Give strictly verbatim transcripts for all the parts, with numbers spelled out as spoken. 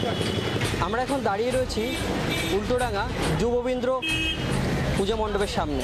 আমরা এখন দাঁড়িয়ে রয়েছি উল্টোডাঙ্গা যুববৃন্দ পুজো মণ্ডপের সামনে।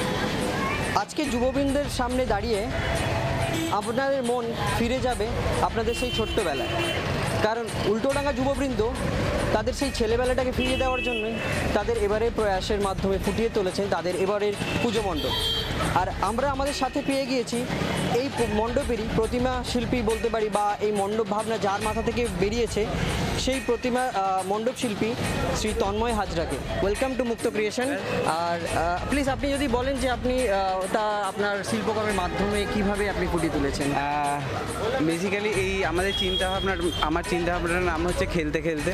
আজকে যুববৃন্দের সামনে দাঁড়িয়ে আপনাদের মন ফিরে যাবে আপনাদের সেই ছোট্টবেলায়, কারণ উল্টোডাঙ্গা যুববৃন্দ তাদের সেই ছেলেবেলাটাকে ফিরিয়ে দেওয়ার জন্যই তাদের এবারের প্রয়াসের মাধ্যমে ফুটিয়ে তুলেছেন তাদের এবারের পুজো মণ্ডপ। আর আমরা আমাদের সাথে পেয়ে গিয়েছি এই মণ্ডপেরই প্রতিমা শিল্পী বলতে পারি, বা এই মণ্ডপ ভাবনা যার মাথা থেকে বেরিয়েছে সেই প্রতিমা মণ্ডপ শিল্পী শ্রী তন্ময় হাজরাকে। Welcome to Mukta creation. আর প্লিজ আপনি যদি বলেন যে আপনি ওটা আপনার শিল্পকর্মের মাধ্যমে কিভাবে আপনি ফুটিয়ে তুলেছেন। বেসিক্যালি এই আমাদের চিন্তাভাবনার আমার চিন্তাভাবনার নাম হচ্ছে খেলতে খেলতে।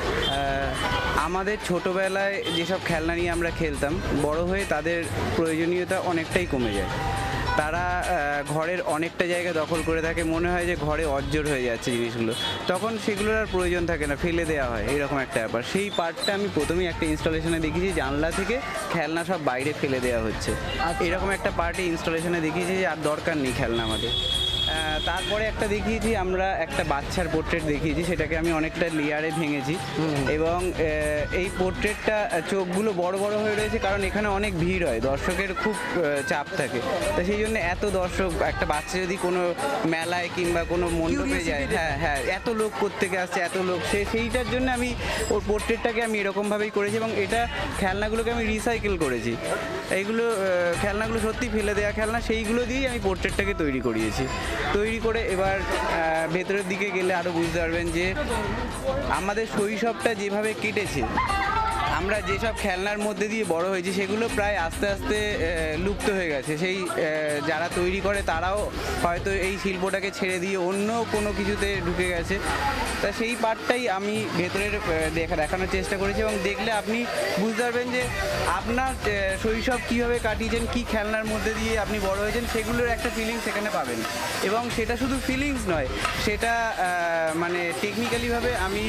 আমাদের ছোটোবেলায় যেসব খেলনা নিয়ে আমরা খেলতাম, বড় হয়ে তাদের প্রয়োজনীয়তা অনেকটাই কমে যায়। তারা ঘরের অনেকটা জায়গা দখল করে থাকে, মনে হয় যে ঘরে অজ্জর হয়ে যাচ্ছে জিনিসগুলো, তখন সেগুলোর আর প্রয়োজন থাকে না, ফেলে দেওয়া হয়, এরকম একটা ব্যাপার। সেই পার্টটা আমি প্রথমেই একটা ইনস্টলেশনে দেখেছি, জানলা থেকে খেলনা সব বাইরে ফেলে দেওয়া হচ্ছে, এরকম একটা পার্টে ইনস্টলেশনে দেখিয়েছি যে আর দরকার নেই খেলনা আমাদের। তারপরে একটা দেখিয়েছি আমরা একটা বাচ্চার পোর্ট্রেট দেখিয়েছি, সেটাকে আমি অনেকটা লেয়ারে ভেঙেছি এবং এই পোর্ট্রেটটা চোখগুলো বড় বড় হয়ে রয়েছে, কারণ এখানে অনেক ভিড় হয়, দর্শকের খুব চাপ থাকে। তো সেই জন্য এত দর্শক, একটা বাচ্চা যদি কোনো মেলায় কিংবা কোনো মণ্ডপে যায়, হ্যাঁ হ্যাঁ এত লোক কোত্থেকে আসছে, এত লোক, সে সেইটার জন্য আমি ওর পোর্ট্রেটটাকে আমি এরকমভাবেই করেছি এবং এটা খেলনাগুলোকে আমি রিসাইকেল করেছি। এইগুলো খেলনাগুলো সত্যি ফেলে দেওয়া খেলনা, সেইগুলো দিয়েই আমি পোর্ট্রেটটাকে তৈরি করিয়েছি। তৈরি করে এবার ভেতরের দিকে গেলে আরও বুঝতে পারবেন যে আমাদের শৈশবটা যেভাবে কেটেছে, আমরা যেসব খেলনার মধ্যে দিয়ে বড় হয়েছি সেগুলো প্রায় আস্তে আস্তে লুপ্ত হয়ে গেছে। সেই যারা তৈরি করে তারাও হয়তো এই শিল্পটাকে ছেড়ে দিয়ে অন্য কোনো কিছুতে ঢুকে গেছে। তা সেই পার্টটাই আমি ভেতরের দেখা দেখানোর চেষ্টা করেছি এবং দেখলে আপনি বুঝতে পারবেন যে আপনার শৈশব কীভাবে কাটিয়েছেন, কী খেলনার মধ্যে দিয়ে আপনি বড় হয়েছেন, সেগুলোর একটা ফিলিংস সেখানে পাবেন। এবং সেটা শুধু ফিলিংস নয়, সেটা মানে টেকনিক্যালিভাবে আমি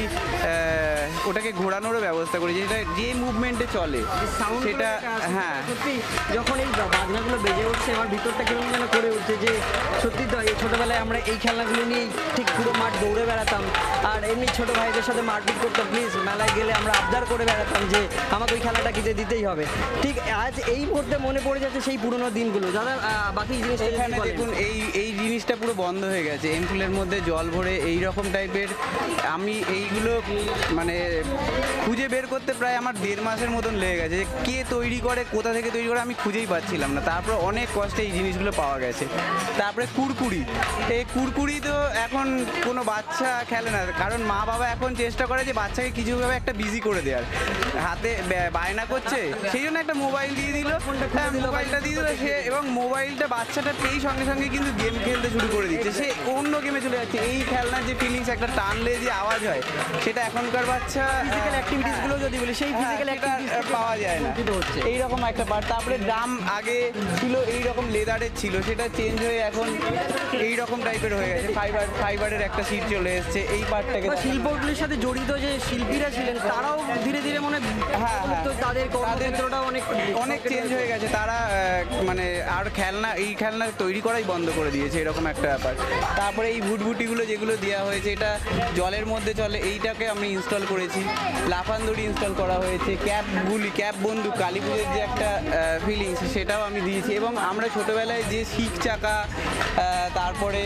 ওটাকে ঘোরানোরও ব্যবস্থা করেছি, যেটা যে মুভমেন্টে চলে সেটা। হ্যাঁ, সত্যি যখন এই বাজনাগুলো বেজে উঠছে আমার ভিতরটা কেমন যেন করে উঠছে যে সত্যি তো এই ছোটোবেলায় আমরা এই খেলনাগুলো নিয়েই ঠিক পুরো মাঠ দৌড়ে বেড়াতাম, আর এমনি ছোটো ভাইদের সাথে মারপিট করতাম, প্লিজ মেলায় গেলে আমরা আবদার করে বেড়াতাম যে আমাকে ওই খেলাটা কিনে দিতেই হবে। ঠিক আজ এই মুহূর্তে মনে পড়ে যাচ্ছে সেই পুরোনো দিনগুলো। দাদা বাকি জিনিসটা এখানে দেখুন, এই এই জিনিসটা পুরো বন্ধ হয়ে গেছে, এমফুলের মধ্যে জল ভরে এই রকম টাইপের। আমি এইগুলো মানে খুঁজে বের করতে প্রায় আমার দেড় মাসের মতন লেগে গেছে, যে কে তৈরি করে, কোথা থেকে তৈরি করে আমি খুঁজেই পাচ্ছিলাম না। তারপর অনেক কষ্টে এই জিনিসগুলো পাওয়া গেছে। তারপরে কুরকুরি, এই কুরকুরি তো এখন কোনো বাচ্চা খেলে না, কারণ মা বাবা এখন চেষ্টা করে যে বাচ্চাকে কিছুভাবে একটা বিজি করে দেওয়ার, হাতে বায়না করছে সেই জন্য একটা মোবাইল দিয়ে দিল, হ্যাঁ মোবাইলটা দিয়ে দিল সে, এবং মোবাইলটা বাচ্চাটা পেয়েই সঙ্গে সঙ্গে কিন্তু গেম খেলতে শুরু করে দিচ্ছে, সে অন্য গেমে চলে যাচ্ছে। এই খেলনার যে ফিলিংস, একটা টানলে যে আওয়াজ হয়, সেটা এখনকার বাচ্চা ফিজিক্যাল অ্যাক্টিভিটিসগুলো যদি বলি সেই ফিজিক্যাল অ্যাক্টিভিটিস পাওয়া যায় না, হচ্ছে এইরকম একটা পার্ট। তারপরে ড্রাম আগে ছিল এইরকম লেদারের ছিল, সেটা চেঞ্জ হয়ে এখন এইরকম টাইপের হয়ে গেছে, ফাইবার ফাইবারের একটা সিট চলে এসছে। এই পার্টটাকে শিল্পগুলির সাথে জড়িত যে শিল্পীরা ছিলেন তারাও ধীরে ধীরে মনে হ্যাঁ হ্যাঁ তাদের কর্মক্ষেত্রটা অনেক অনেক চেঞ্জ হয়ে গেছে। তারা মানে আর খেলনা এই খেলনা তৈরি করাই বন্ধ করে দিয়েছে, এরকম একটা ব্যাপার। তারপরে এই ভুটভুটিগুলো যেগুলো দেওয়া হয়েছে, এটা জলের মধ্যে চলে, এইটাকে আমি ইনস্টল করেছি। লাফান দড়ি ইনস্টল করা হয়েছে, ক্যাপগুলি, ক্যাপ বন্দুক, কালী পুজোর যে একটা ফিলিংস সেটাও আমি দিয়েছি। এবং আমরা ছোটোবেলায় যে শিক চাকা, তারপরে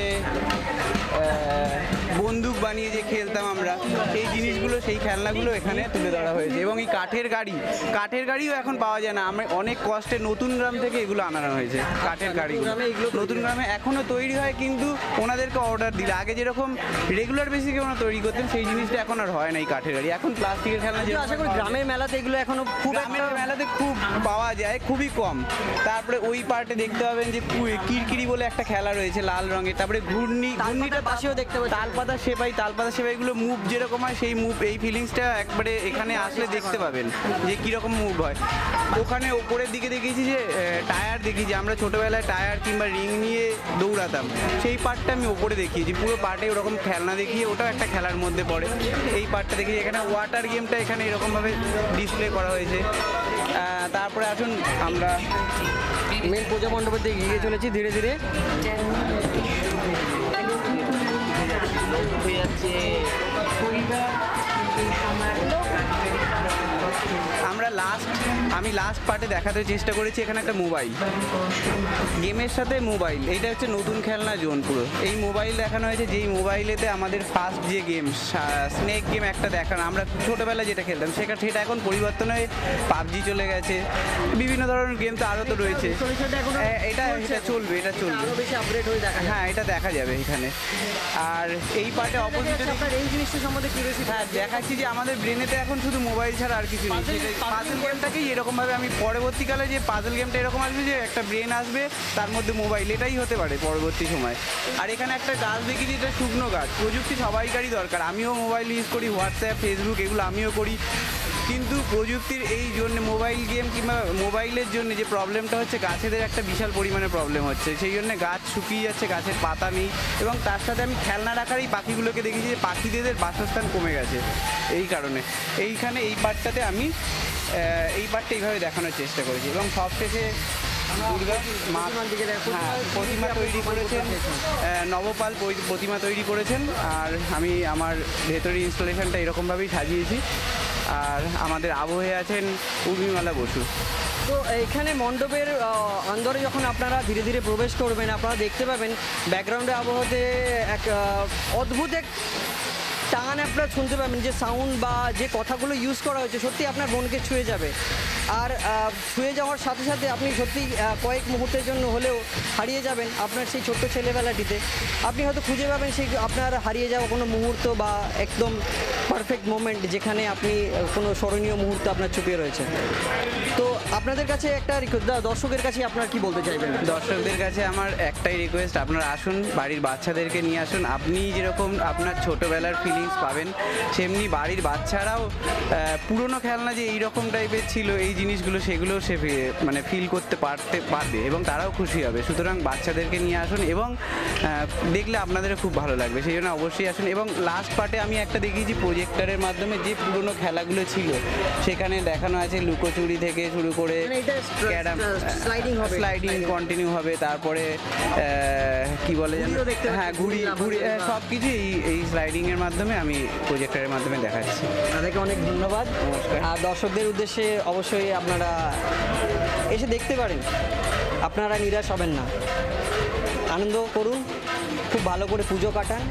বন্দুক বানিয়ে যে খেলতাম আমরা, সেই জিনিসগুলো, সেই খেলনাগুলো এখানে তুলে ধরা হয়েছে। এবং এই কাঠের গাড়ি, কাঠের গাড়িও এখন পাওয়া যায় না, আমরা অনেক কষ্টে নতুন গ্রাম থেকে এগুলো আনানো হয়েছে। কাঠের গাড়ি নতুন গ্রামে এখনও তৈরি হয়, কিন্তু ওনাদেরকে অর্ডার দিলে, আগে যেরকম রেগুলার বেসিকে ওনারা তৈরি করতেন সেই জিনিসটা এখন আর হয় না। এই কাঠের গাড়ি এখন প্লাস্টিকের খেলনা, যে আশা করি গ্রামের মেলাতে এগুলো এখনো খুব গ্রামের মেলাতে খুব পাওয়া যায়, খুবই কম। তারপরে ওই পার্টে দেখতে পাবেন যে কিরকিরি বলে একটা খেলা রয়েছে লাল রঙের। তারপরে ঘূর্ণি, ঘূর্ণিটার পাশেও দেখতে পাবেন তালপাতা সেপাই, তালপাতা সেপাইগুলো মুভ যেরকম হয় সেই মুভ, এই ফিলিংসটা একবারে এখানে আসলে দেখতে পাবেন যে কীরকম মুভ হয়। ওখানে ওপরের দিকে দেখেছি যে টায়ার দেখেছি, আমরা ছোটোবেলায় টায়ার কিংবা রিং নিয়ে দৌড়াতাম, সেই পার্টটা আমি ওপরে দেখিয়েছি। পুরো পার্টে ওরকম খেলনা দেখিয়ে, ওটাও একটা খেলার মধ্যে পড়ে। এই পার্টটা দেখিয়েছি, এখানে ওয়াটার গেমটা এখানে এরকমভাবে ডিসপ্লে করা হয়েছে। তারপরে আসুন আমরা মেন পূজা মণ্ডপের দিকে এগিয়ে চলেছি ধীরে ধীরে। আমরা লাস্ট আমি লাস্ট পার্টে দেখাতে চেষ্টা করেছি এখানে একটা মোবাইল, গেমের সাথে মোবাইল, এইটা হচ্ছে নতুন খেলনা জোন পুরো। এই মোবাইল দেখানো হয়েছে, যেই মোবাইলেতে আমাদের ফার্স্ট যে গেম স্নেক গেম একটা দেখানো, আমরা ছোটোবেলায় যেটা খেলতাম সেটা সেটা এখন পরিবর্তন হয়ে পাবজি চলে গেছে, বিভিন্ন ধরনের গেম তো আরও তো রয়েছে। এ- এটা এটা চলবে, এটা চলবে, আরো বেশি আপডেট হয়ে দেখা যায়। হ্যাঁ এটা দেখা যাবে এখানে। আর এই পার্টে অপোজিটে আপনার এই জিনিসটা সম্বন্ধে কি বেশি হ্যাঁ দেখাচ্ছি যে আমাদের ব্রেনেতে এখন শুধু মোবাইল ছাড়া আর কিছু নেই। পাজল গেমটাকেই এরকমভাবে আমি পরবর্তীকালে যে পাজল গেমটা এরকম আসবে যে একটা ব্রেন আসবে তার মধ্যে মোবাইল, এটাই হতে পারে পরবর্তী সময়। আর এখানে একটা গাছ দেখি যে এটা শুকনো গাছ, প্রযুক্তি সবাইকারই দরকার। আমিও মোবাইল ইউজ করি, হোয়াটসঅ্যাপ, ফেসবুক এগুলো আমিও করি, কিন্তু প্রযুক্তির এই জন্য মোবাইল গেম কিংবা মোবাইলের জন্য যে প্রবলেমটা হচ্ছে গাছেদের একটা বিশাল পরিমাণে প্রবলেম হচ্ছে, সেই জন্য গাছ শুকিয়ে যাচ্ছে, গাছের পাতা নেই। এবং তার সাথে আমি খেলনা রাখার এই পাখিগুলোকে দেখেছি যে পাখিদের বাসস্থান কমে গেছে এই কারণে। এইখানে এই পার্টটাতে আমি আহ, এই পার্টটা এইভাবে দেখানোর চেষ্টা করেছি। এবং সবশেষে দুর্গা মা প্রতিমার দিকে দেখো। হ্যাঁ, প্রতিমা তৈরি করেছেন, আহ, নবপাল পৈ- প্রতিমা তৈরি করেছেন। আর আমি আমার ভেতরের ইনস্টলেশনটা এরকমভাবেই সাজিয়েছি। আর আমাদের আবহে আছেন উর্মিমালা বসু। তো এখানে মণ্ডপের আহ, অন্দরে যখন আপনারা ধীরে ধীরে প্রবেশ করবেন, আপনারা দেখতে পাবেন ব্যাকগ্রাউন্ডে আবহাওয়াতে এক আহ, অদ্ভুত এক টান আপনারা শুনতে পাবেন, যে সাউন্ড বা যে কথাগুলো ইউজ করা হয়েছে সত্যি আপনার মনকে ছুঁয়ে যাবে। আর আহ, ছুঁয়ে যাওয়ার সাথে সাথে আপনি সত্যি আহ, কয়েক মুহূর্তের জন্য হলেও হারিয়ে যাবেন আপনার সেই ছোট্ট ছেলেবেলাটিতে। আপনি হয়তো খুঁজে পাবেন সেই আপনার হারিয়ে যাওয়া কোনো মুহূর্ত বা একদম পারফেক্ট মোমেন্ট, যেখানে আপনি আহ, কোনো স্মরণীয় মুহূর্ত আপনার চুপিয়ে রয়েছে। তো আপনাদের কাছে একটা রিকোয়েস্ট, দর্শকের কাছে আপনার কি বলতে চাইবেন? দর্শকদের কাছে আমার একটাই রিকোয়েস্ট, আপনারা আসুন, বাড়ির বাচ্চাদেরকে নিয়ে আসুন। আপনি যেরকম আপনার ছোটোবেলার ফিলিংস পাবেন, সেমনি বাড়ির বাচ্চারাও আহ, পুরনো খেলনা যে এইরকম টাইপের ছিল এই জিনিসগুলো, সেগুলো সে ফি- মানে ফিল করতে পারতে পারবে এবং তারাও খুশি হবে। সুতরাং বাচ্চাদেরকে নিয়ে আসুন এবং আহ, দেখলে আপনাদেরও খুব ভালো লাগবে, সেই জন্য অবশ্যই আসুন। এবং লাস্ট পার্টে আমি একটা দেখিয়েছি প্রজেক্টরের মাধ্যমে যে পুরনো খেলাগুলো ছিল, সেখানে দেখানো আছে লুকোচুরি থেকে শুরু করে মানে এটা ক্যারাম, স্লাইডিং হবে, স্লাইডিং কন্টিনিউ হবে, তারপরে আহ, কি বলে যেন, ঘুড়িও দেখতে হ্যাঁ পাচ্ছি, ঘুড়ি ঘুড়ি ঘুড়ি লাফানো বা- সব কিছু এই এই স্লাইডিং এর মাধ্যমে আমি প্রজেক্টরের মাধ্যমে দেখাচ্ছি। তাদেরকে অনেক ধন্যবাদ। নমস্কার। আর দর্শকদের উদ্দেশ্যে অবশ্যই আপনারা এসে দেখতে পারেন, আপনারা নিরাশ হবেন না, আনন্দ করুন, খুব ভালো করে পুজো কাটান।